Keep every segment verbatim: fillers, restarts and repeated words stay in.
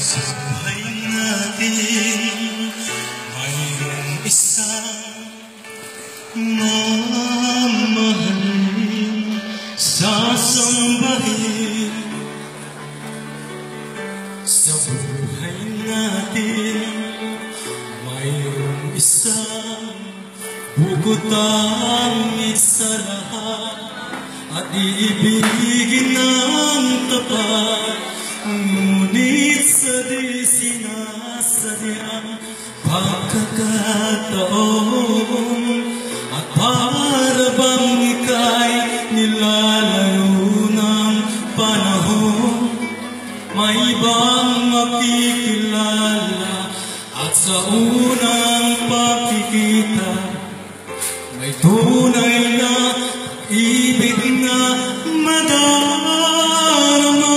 Sa buhay natin mayroong isang mamahalin, sasambahin. Sa buhay natin mayroong isang bukutangis sa lahat at iibigin ng tapat. Ngunit sa di sinasadyang pagkakataon at para bang ika'y nilalaro ng panahon, may ibang makikilala at sa unang pagkikita may tunay na ibig na madarama.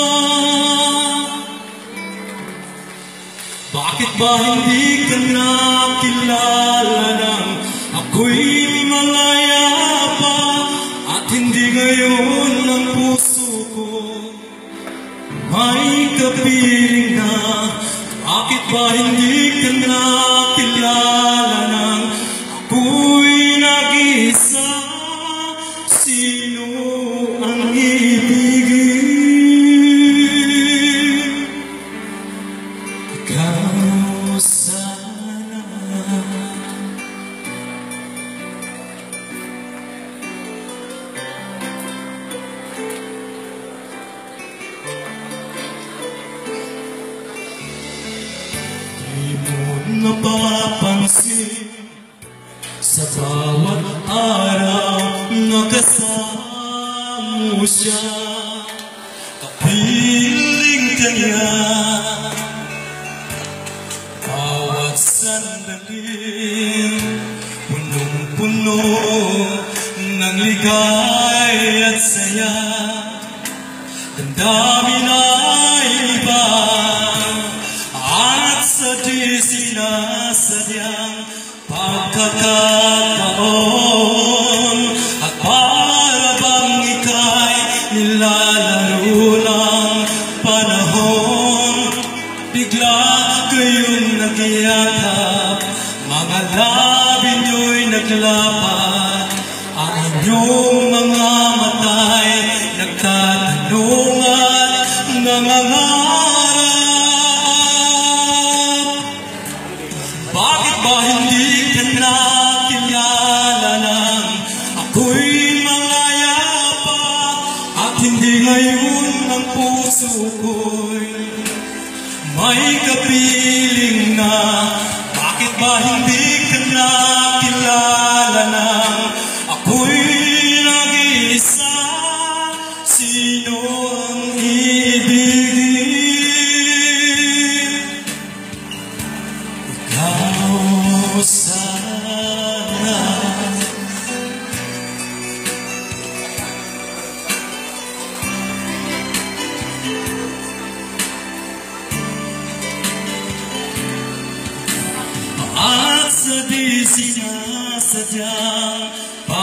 Bakit ba hindi ka nakilala nang ako'y malayapa at hindi ngayon ang puso ko may kapiling na? Bakit ba hindi ka nakilala nang ako'y nag-isa? Sino ang ibigin? Ikaw sana. Di mo napapansin sa bawat araw na kasama mo siya, kapiling ka niya. Bawat sandaling punong-puno ng ligay at saya. Ang dami na iba at sa di sinasadyang pagkakataon at para bang ika'y nilalaro ng panahon, bigla kayong nagyakap, mga labi nyo'y naglapat, ang inyong mga mata'y nagtatanong at nangangarap. Bakit ba hindi ka nakilala nang ako'y malayapa at hindi ngayon ang puso ko'y may kapiling na? Bakit ba hindi ka nakilala nang ako'y nag-iisa? Sino ang ibigin? Ikaw sana. At sa di sinasadyang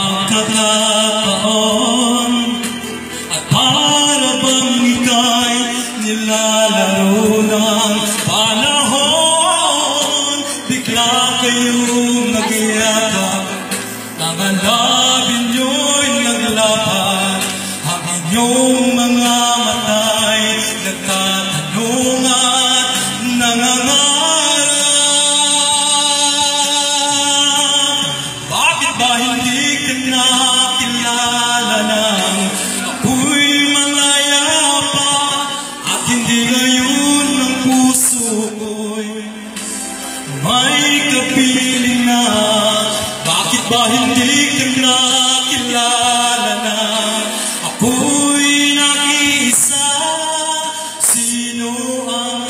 pagkakataon at para bang ika'y nilalaro ng panahon, bigla kayong nagyakap, mga labi nyo'y naglapat, ang inyong mga mata'y nagtatanong at nangangarap. Bakit ba hindi ka nakilala nang ako'y malayapa at hindi ngayon ang puso ko'y may kapiling na? Bakit ba hindi ka nakilala nang ako'y nag-iisa? Sino ang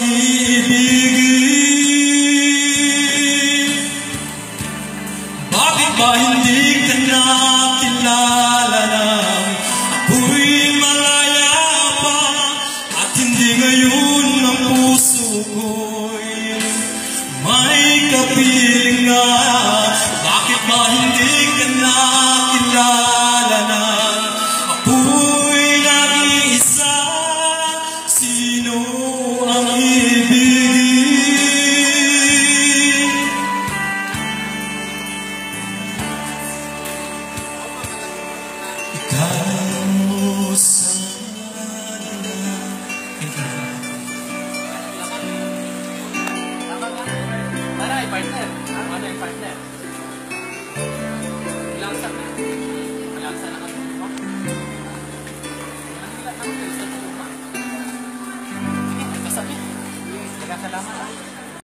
ibigin? Bakit ba hindi ka nakilala nang ako'y malayapa at hindi ngayon ang puso ko'y may kapiling na? Bakit ba hindi ka nakilala nang ako'y nag-iisa? Sino ang ibig? Salamat.